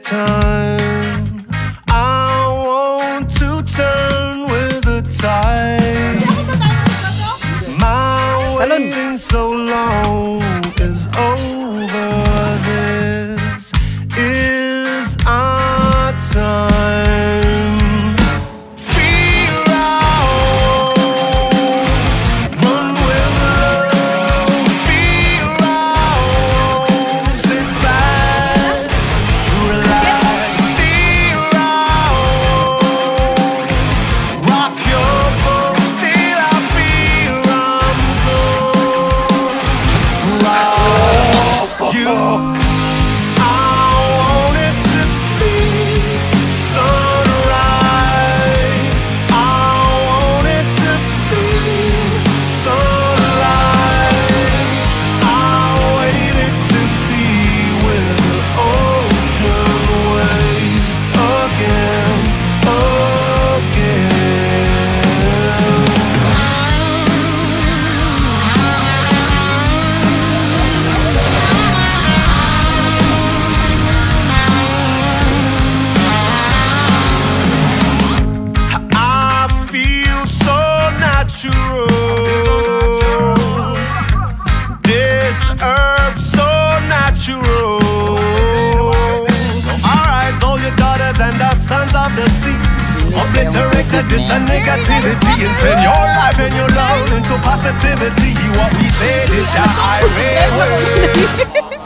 time. I want to turn with the tide. My waiting so long is over. This is our time. Sons of the sea, obliterate the dis and negativity, and turn your life and your love into positivity. What we say is your irate way.